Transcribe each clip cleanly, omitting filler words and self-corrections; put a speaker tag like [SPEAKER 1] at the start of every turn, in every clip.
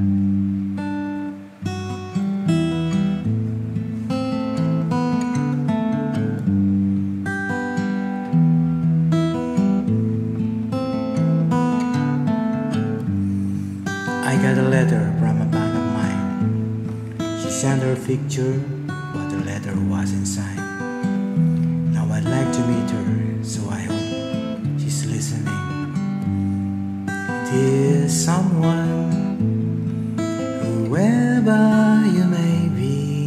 [SPEAKER 1] I got a letter from a friend of mine. She sent her picture, but the letter was inside. Now I'd like to meet her, so I hope she's listening. Dear someone, whoever you may be,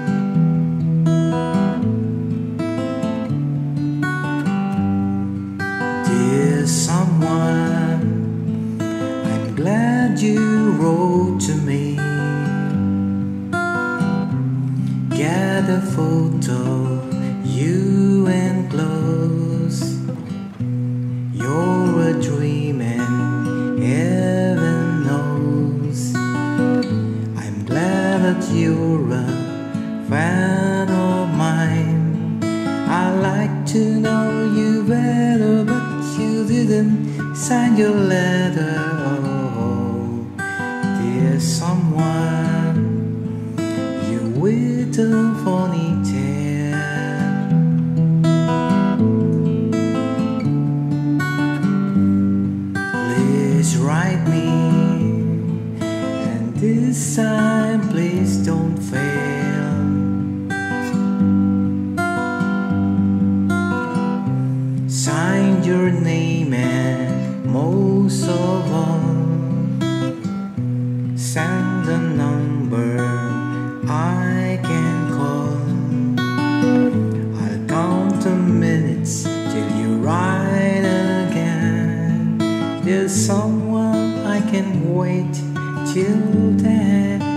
[SPEAKER 1] dear someone, I'm glad you wrote to me. Get a photo, you enclose. You're a dream and heaven knows. I'm glad that you're a fan of mine. I like to know you better, but you didn't sign your letter. Oh, dear someone, you with a ponytail. Please write me, and this time please don't fail. Sign your name and most of all, send a number I can call. I'll count the minutes till you write again. There's someone I can wait till then.